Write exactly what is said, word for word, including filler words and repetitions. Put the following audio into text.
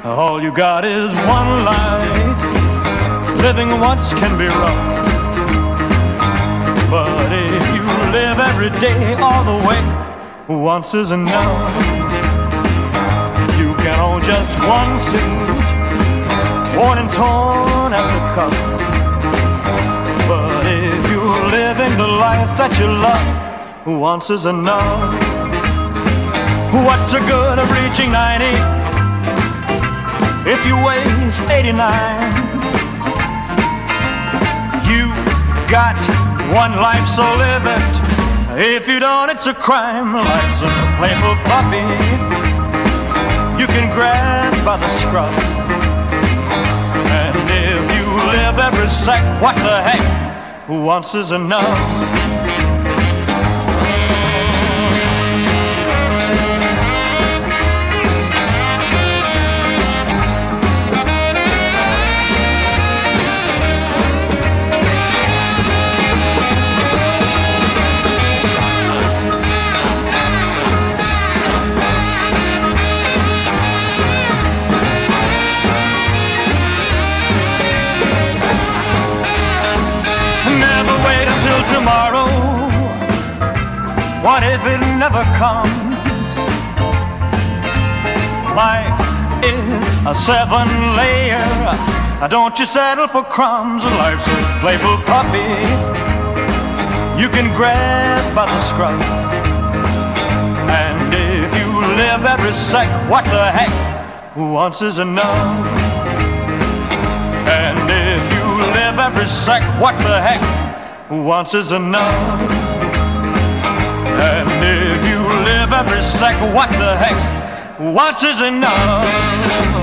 All you got is one life. Living once can be rough, but if you live every day all the way, once is enough. You can own just one suit, worn and torn at the cuff, but if you're living the life that you love, once is enough. What's the good of reaching ninety if you waste eighty-nine? You got one life, so live it. If you don't, it's a crime. Life's a playful puppy you can grab by the scruff. And if you live every sec, what the heck, once is enough. Tomorrow, what if it never comes? Life is a seven layer. Don't you settle for crumbs. Life's a playful puppy you can grab by the scruff. And if you live every sec, what the heck, once is enough. And if you live every sec, what the heck, once is enough. And if you live every sec, what the heck, once is enough.